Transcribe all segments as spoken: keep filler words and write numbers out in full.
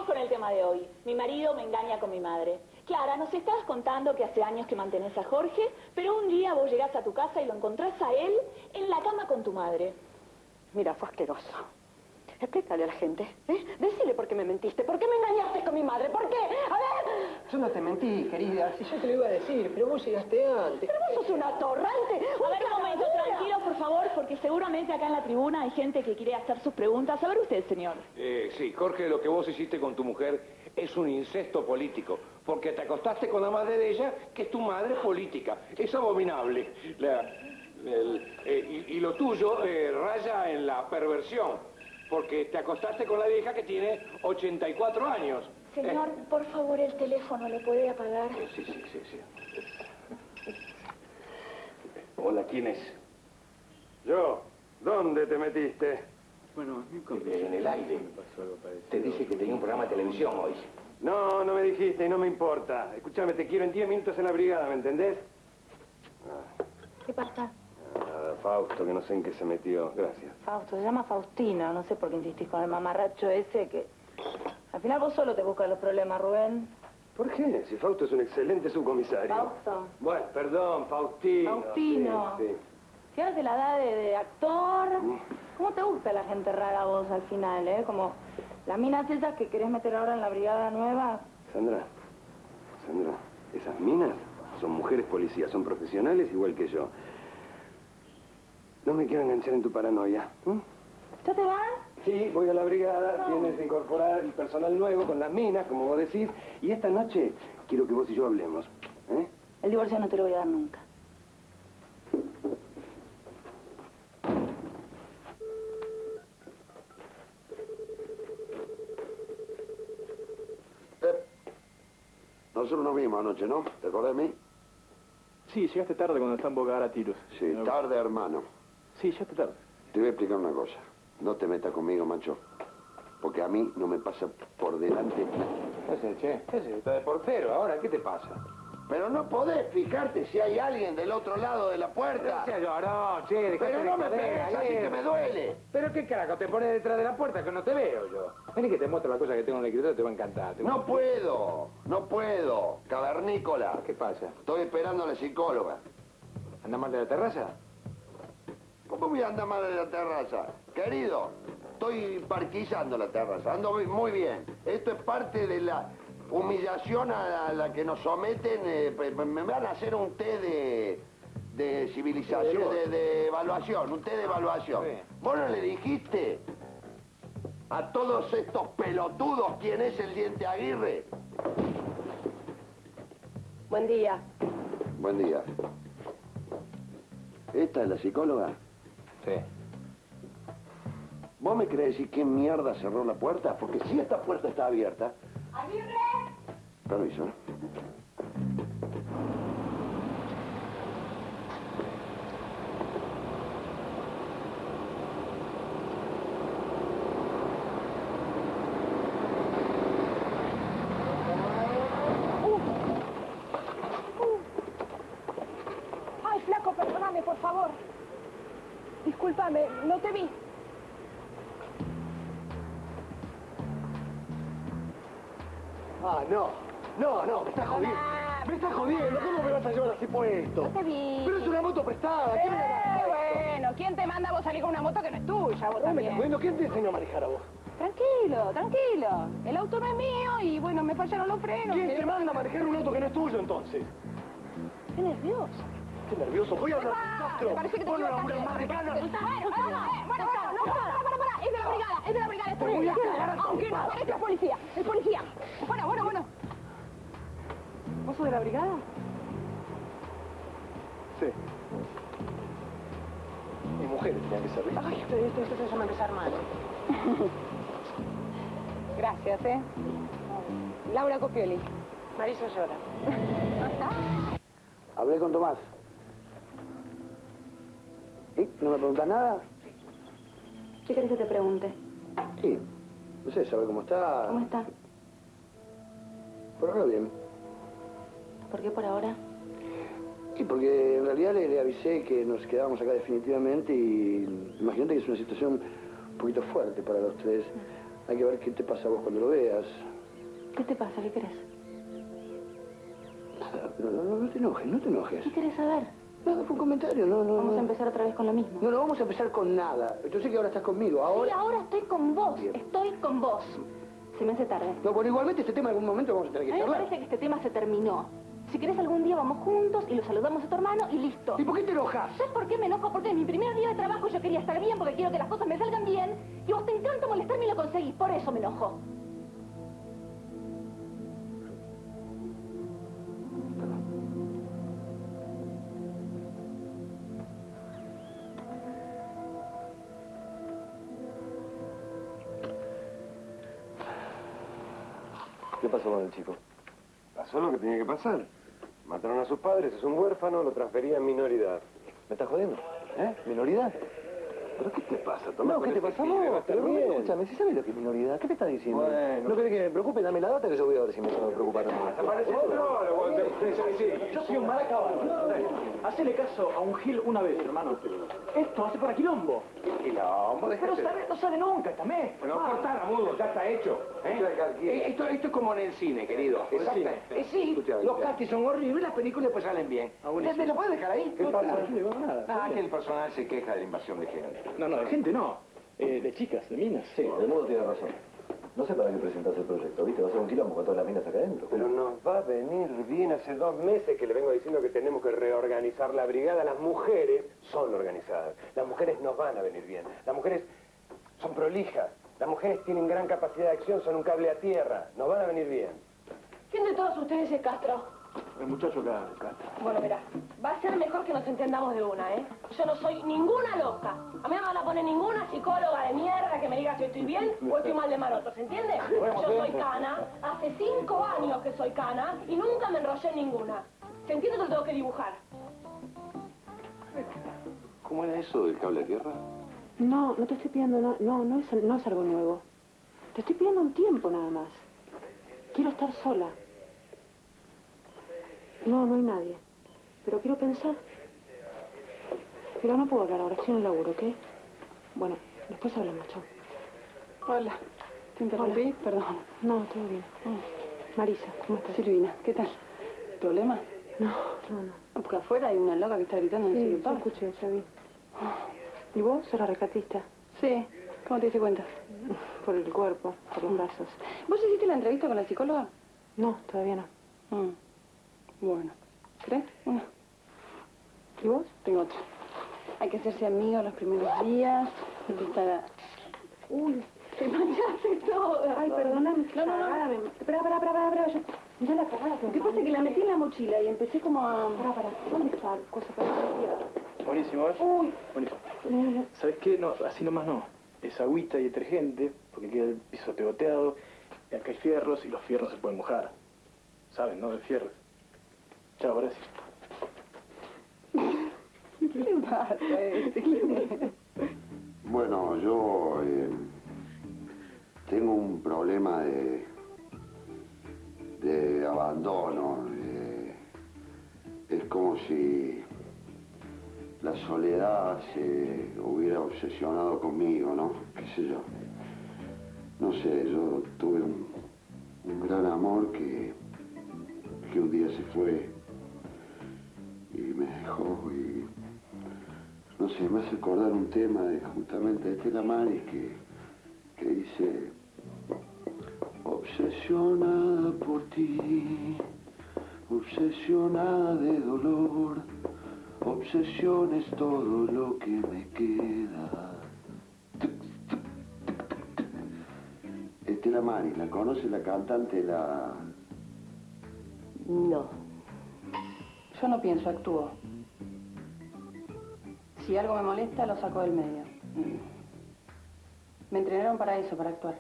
Seguimos con el tema de hoy. Mi marido me engaña con mi madre. Clara, nos estabas contando que hace años que mantenés a Jorge, pero un día vos llegás a tu casa y lo encontrás a él en la cama con tu madre. Mira, fue asqueroso. Explícale a la gente, ¿eh? Decile por qué me mentiste, por qué me engañaste con mi madre, ¿por qué? A ver... Yo no te mentí, querida, si yo te lo iba a decir, pero vos llegaste antes. Pero vos sos un atorrante. A ver, un momento, tranquilo, por favor, porque seguramente acá en la tribuna hay gente que quiere hacer sus preguntas. A ver usted, señor. Eh, sí, Jorge, lo que vos hiciste con tu mujer es un incesto político, porque te acostaste con la madre de ella, que es tu madre política. Es abominable. La, el, eh, y, y lo tuyo eh, raya en la perversión. Porque te acostaste con la vieja que tiene ochenta y cuatro años. Señor, eh. por favor, el teléfono, ¿le puede apagar? Sí, sí, sí, sí. Hola, ¿quién es? Yo. ¿Dónde te metiste? Bueno, en el aire. Te dije que tenía un programa de televisión hoy. No, no me dijiste y no me importa. Escúchame, te quiero en diez minutos en la brigada, ¿me entendés? Ah. ¿Qué pasa? Nada, Fausto, que no sé en qué se metió. Gracias. Fausto, se llama Faustino. No sé por qué insistís con el mamarracho ese que... Al final vos solo te buscas los problemas, Rubén. ¿Por qué? Si Fausto es un excelente subcomisario. Fausto. Bueno, perdón, Faustino. Faustino. Sí, sí. Si ahora te la da de, de actor... ¿Cómo te gusta la gente rara vos al final, eh? Como las minas esas que querés meter ahora en la brigada nueva. Sandra, Sandra, esas minas son mujeres policías, son profesionales igual que yo. No me quiero enganchar en tu paranoia. ¿Mm? ¿Ya te vas? Sí, voy a la brigada, No. tienes que incorporar el personal nuevo con las minas, como vos decís. Y esta noche quiero que vos y yo hablemos. ¿Eh? El divorcio no te lo voy a dar nunca. Eh, nosotros nos vimos anoche, ¿no? ¿Te acordás de mí? Sí, llegaste tarde cuando está en Boca a tiros. Sí, tarde, hermano. Sí, llegaste tarde. Te voy a explicar una cosa. No te metas conmigo, macho. Porque a mí no me pasa por delante. ¿Qué haces, che? ¿Qué haces? Está de portero ahora, ¿qué te pasa? Pero no podés fijarte si hay alguien del otro lado de la puerta. No llorón, che, dejate Pero de no me joder, pegues así eh. que me duele. ¿Pero qué carajo? Te pones detrás de la puerta que no te veo yo. Vení que te muestro la cosa que tengo en el escritorio, te va a encantar. te va a No puedo, no puedo. Cavernícola. ¿Qué pasa? Estoy esperando a la psicóloga. ¿Anda mal de la terraza? ¿Cómo voy a andar mal en la terraza? Querido, estoy parquizando la terraza, ando muy bien. Esto es parte de la humillación a la, a la que nos someten. Eh, me van a hacer un té de, de civilización, de, de evaluación, un té de evaluación. Sí. ¿Vos no le dijiste a todos estos pelotudos quién es el Diente Aguirre? Buen día. Buen día. ¿Esta es la psicóloga? Sí. ¿Vos me querés decir quién mierda cerró la puerta? Porque si esta puerta está abierta... ¡Aguirre! Permiso, ¿eh? Ay, flaco, perdóname, por favor. Discúlpame, no te vi. Ah, no. No, no, me estás jodiendo. Me estás jodiendo. ¿Cómo me vas a llevar así puesto? No te vi. Pero es una moto prestada. ¿Quién me la Eh, da? bueno, ¿quién te manda a vos salir con una moto que no es tuya, vos No me también? estás jodiendo. ¿Quién te enseñó a manejar a vos? Tranquilo, tranquilo. El auto no es mío y, bueno, me fallaron los frenos. ¿Quién te manda a manejar un auto que no es tuyo, entonces? Qué nervioso. Qué nervioso. Voy a hablar con Ah, Castro. me parece que te Vos no equivocaste. laburás más de ganas. Bueno, bueno, bueno, bueno, no, para, para, para. Es de la brigada, es de la brigada, es Te voy a policía. cagar a Aunque no, trompadas. este es policía, es policía. Bueno, bueno, bueno. ¿Vos sos de la brigada? Sí. Mi mujer tenía que servir. Ay, pero esto, esto se llama empezar mal. Gracias, ¿eh? Laura Copioli. Marisa llora. Hablé con Tomás. ¿Y? ¿No me preguntas nada? ¿Qué querés que te pregunte? Sí. No sé, saber cómo está. ¿Cómo está? Por ahora bien. ¿Por qué por ahora? Sí, porque en realidad le, le avisé que nos quedábamos acá definitivamente y imagínate que es una situación un poquito fuerte para los tres. Hay que ver qué te pasa a vos cuando lo veas. ¿Qué te pasa? ¿Qué querés? Nada, no, no, no te enojes, no te enojes. ¿Qué querés saber? Nada, fue un comentario, no, no. Vamos no. a empezar otra vez con lo mismo. No, no vamos a empezar con nada. Yo sé que ahora estás conmigo, ahora... Sí, ahora estoy con vos. Bien. Estoy con vos. Se me hace tarde. No, bueno, igualmente este tema en algún momento vamos a tener que A mí me charlar. parece que este tema se terminó. Si querés algún día vamos juntos y lo saludamos a tu hermano y listo. ¿Y por qué te enojas? ¿Sabes por qué me enojo? Porque en mi primer día de trabajo yo quería estar bien porque quiero que las cosas me salgan bien y vos te encanta molestarme y lo conseguís. Por eso me enojo. ¿Qué pasó con el chico? Pasó lo que tenía que pasar. Mataron a sus padres, es un huérfano, lo transfería en minoridad. ¿Me estás jodiendo? ¿Eh? ¿Minoridad? ¿Pero qué te pasa? Tomá No, con ¿qué te ese pasa? pibe, va a No, estar pero bien. escúchame, si sabes lo que es minoridad, ¿qué te estás diciendo? Bueno. ¿No querés que me preocupe? Dame la data que yo voy a ver si me tengo que preocupar o no. Aparece otro, lo voy a- sí, sí. Yo soy un maracabano. Hacele caso a un gil una vez, hermano. Esto hace para quilombo. Quilombo, Pero déjate. sabe, no sale nunca, también. No cortar, mudo, ya está hecho. ¿eh? Eh, Esto, esto es como en el cine, querido. Exacto. Eh, sí, los castings son horribles, las películas pues salen bien. ¿Te, te lo puedes dejar ahí? ¿Qué pasa? No le va nada. Ah, que el personal se queja de la invasión de género. No, no, de gente no. Eh, de chicas, de minas. Sí, el mundo tiene razón. No sé para qué presentas el proyecto, ¿viste? Va a ser un quilombo con todas las minas acá adentro. Pero nos va a venir bien. Hace dos meses que le vengo diciendo que tenemos que reorganizar la brigada. Las mujeres son organizadas. Las mujeres nos van a venir bien. Las mujeres son prolijas. Las mujeres tienen gran capacidad de acción, son un cable a tierra. Nos van a venir bien. ¿Quién de todos ustedes es Castro? El muchacho acá, Castro. Bueno, mira, va a ser mejor que nos entendamos de una, ¿eh? Yo no soy ninguna loca. A mí no me van a poner ninguna psicóloga de mierda que me diga si estoy bien o estoy mal de maroto, ¿se entiende? Yo soy cana, hace cinco años que soy cana y nunca me enrollé en ninguna. ¿Se entiende que lo tengo que dibujar? ¿Cómo era eso del cable a tierra? No, no te estoy pidiendo, no, no, no es, no es algo nuevo. Te estoy pidiendo un tiempo nada más. Quiero estar sola. No, no hay nadie. Pero quiero pensar. Pero no puedo hablar ahora, estoy en el laburo, ¿ok? Bueno, después hablamos, chao. Hola. ¿Te interrumpí? Hola. Perdón. No, todo bien. Marisa, ¿cómo estás? Silvina, ¿qué tal? ¿Problema? No, no, no. Porque afuera hay una loca que está gritando en el Sí, celular. sí, escuché, ya vi. ¿Y vos sos la rescatista? Sí. ¿Cómo te diste cuenta? Por el cuerpo, por los brazos. ¿Vos hiciste la entrevista con la psicóloga? No, todavía no. Mm. Bueno. ¿Crees? Una. ¿Y vos? Tengo otra. Hay que hacerse amigos los primeros días. Empezar a... Uy, te manchaste todo. ay, perdóname. No, no, no. Cagada, me- Espera, espera, espera, espera. Ya, ya la cagada. ¿Qué pasa? Que la metí en la mochila y empecé como a... Pará, pará. ¿Dónde está la cosa para la Buenísimo, ¿eh? Uy. Buenísimo. No, no. ¿Sabes qué? No, así nomás no. Es agüita y detergente, porque queda el piso pegoteado, y acá hay fierros, y los fierros se pueden mojar. ¿Saben, no? De fierros. Chao, gracias. ¿Qué le pasa? Este? Bueno, yo eh, tengo un problema de, de abandono. eh, es como si la soledad se hubiera obsesionado conmigo, ¿no? ¿Qué sé yo? No sé, yo tuve un, un gran amor que, que un día se fue y me dejó y... No sé, me hace acordar un tema de justamente de Estela Maris que, que dice: obsesionada por ti, obsesionada de dolor, obsesión es todo lo que me queda. Estela Maris, ¿la conoce la cantante? La... No. Yo no pienso, actúo. Si algo me molesta, lo saco del medio. Me entrenaron para eso, para actuar.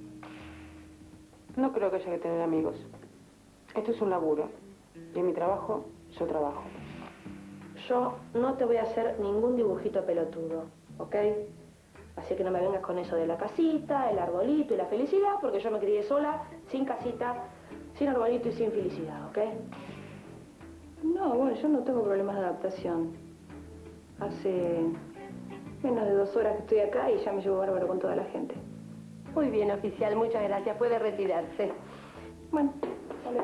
No creo que haya que tener amigos. Esto es un laburo. Y en mi trabajo, yo trabajo. Yo no te voy a hacer ningún dibujito pelotudo, ¿ok? Así que no me vengas con eso de la casita, el arbolito y la felicidad, porque yo me crié sola, sin casita, sin arbolito y sin felicidad, ¿ok? No, bueno, yo no tengo problemas de adaptación. Hace menos de dos horas que estoy acá y ya me llevo bárbaro con toda la gente. Muy bien, oficial, muchas gracias. Puede retirarse. Bueno, vale.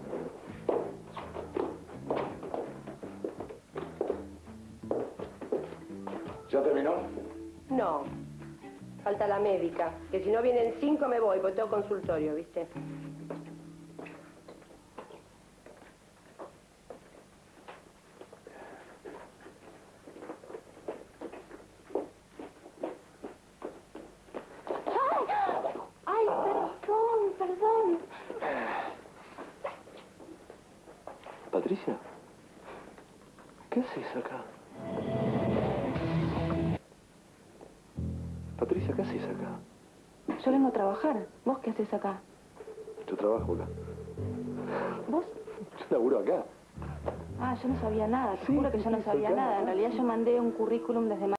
¿Ya terminó? No. Falta la médica. Que si no vienen cinco me voy, porque tengo consultorio, ¿viste? Ay, perdón, perdón. Patricia, ¿qué haces acá? Patricia, ¿qué haces acá? Yo vengo a trabajar. ¿Vos qué haces acá? Yo trabajo acá. ¿Vos? Yo laburo acá. Ah, yo no sabía nada. Te Sí, juro que yo no sí, sabía acá. nada. En realidad yo mandé un currículum desde